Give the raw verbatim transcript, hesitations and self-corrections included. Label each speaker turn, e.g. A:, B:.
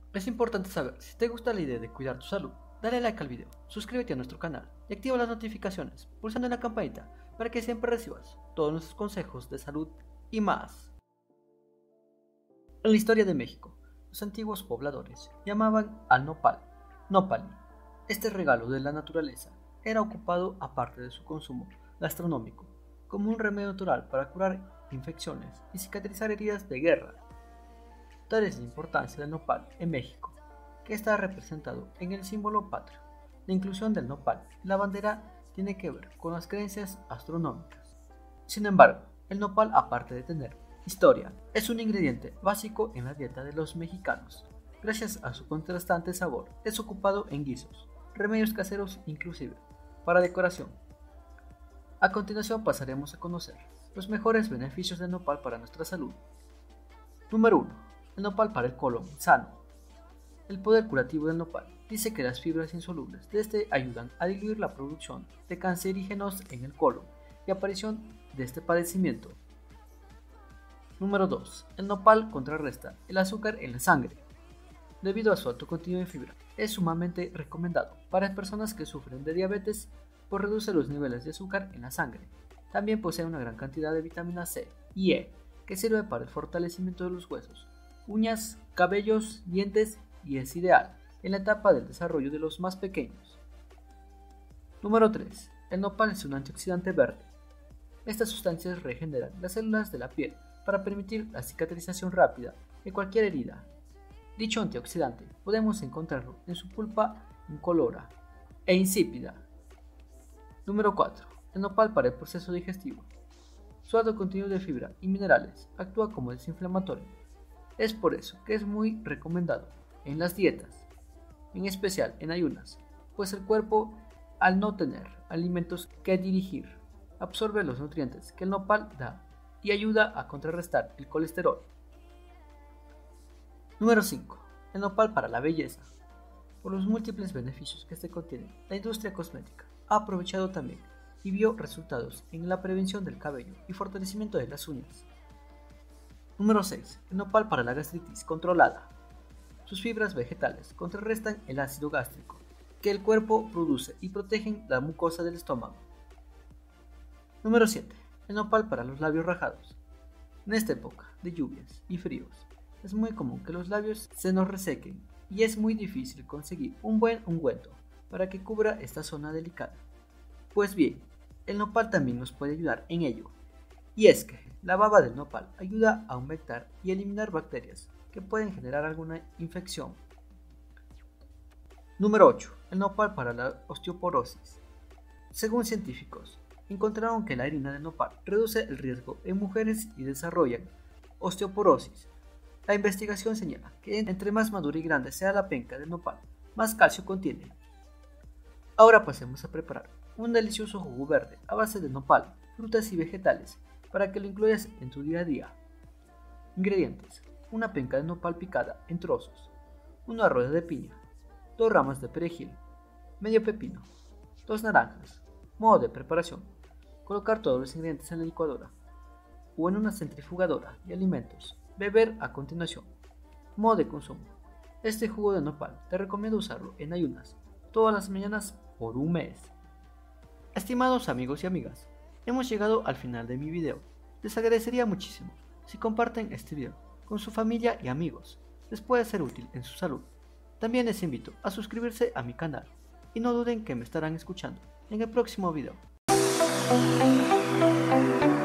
A: Es importante saber si te gusta la idea de cuidar tu salud. Dale like al video, suscríbete a nuestro canal y activa las notificaciones pulsando en la campanita para que siempre recibas todos nuestros consejos de salud y más. En la historia de México, los antiguos pobladores llamaban al nopal nopali. Este regalo de la naturaleza era ocupado, aparte de su consumo gastronómico, como un remedio natural para curar infecciones y cicatrizar heridas de guerra. Tal es la importancia del nopal en México, que está representado en el símbolo patrio. La inclusión del nopal en la bandera tiene que ver con las creencias astronómicas. Sin embargo, el nopal, aparte de tener historia, es un ingrediente básico en la dieta de los mexicanos. Gracias a su contrastante sabor, es ocupado en guisos, remedios caseros, inclusive para decoración. A continuación pasaremos a conocer los mejores beneficios del nopal para nuestra salud. Número uno. El nopal para el colon sano. El poder curativo del nopal dice que las fibras insolubles de este ayudan a diluir la producción de cancerígenos en el colon y aparición de este padecimiento. Número dos. El nopal contrarresta el azúcar en la sangre. Debido a su alto contenido de fibra, es sumamente recomendado para personas que sufren de diabetes, pues reduce los niveles de azúcar en la sangre. También posee una gran cantidad de vitamina C y E, que sirve para el fortalecimiento de los huesos, uñas, cabellos, dientes y es ideal en la etapa del desarrollo de los más pequeños. Número tres. El nopal es un antioxidante verde. Estas sustancias regeneran las células de la piel para permitir la cicatrización rápida de cualquier herida. Dicho antioxidante podemos encontrarlo en su pulpa incolora e insípida. Número cuatro. El nopal para el proceso digestivo. Su alto contenido de fibra y minerales actúa como desinflamatorio. Es por eso que es muy recomendado en las dietas, en especial en ayunas, pues el cuerpo, al no tener alimentos que dirigir, absorbe los nutrientes que el nopal da y ayuda a contrarrestar el colesterol. Número cinco. El nopal para la belleza. Por los múltiples beneficios que este contiene, la industria cosmética ha aprovechado también y vio resultados en la prevención del cabello y fortalecimiento de las uñas. Número seis. El nopal para la gastritis controlada. Sus fibras vegetales contrarrestan el ácido gástrico que el cuerpo produce y protegen la mucosa del estómago. Número siete. El nopal para los labios rajados. En esta época de lluvias y fríos, es muy común que los labios se nos resequen y es muy difícil conseguir un buen ungüento para que cubra esta zona delicada. Pues bien, el nopal también nos puede ayudar en ello, y es que la baba del nopal ayuda a humectar y eliminar bacterias que pueden generar alguna infección. Número ocho. El nopal para la osteoporosis. Según científicos, encontraron que la harina de nopal reduce el riesgo en mujeres y desarrollan osteoporosis. La investigación señala que entre más madura y grande sea la penca de nopal, más calcio contiene. Ahora pasemos a preparar un delicioso jugo verde a base de nopal, frutas y vegetales para que lo incluyas en tu día a día. Ingredientes: una penca de nopal picada en trozos, una rueda de piña, dos ramas de perejil, medio pepino, dos naranjas. Modo de preparación: colocar todos los ingredientes en la licuadora o en una centrifugadora de alimentos. Beber a continuación. Modo de consumo: este jugo de nopal te recomiendo usarlo en ayunas todas las mañanas por un mes. Estimados amigos y amigas, hemos llegado al final de mi video. Les agradecería muchísimo si comparten este video con su familia y amigos. Les puede ser útil en su salud. También les invito a suscribirse a mi canal y no duden que me estarán escuchando en el próximo video.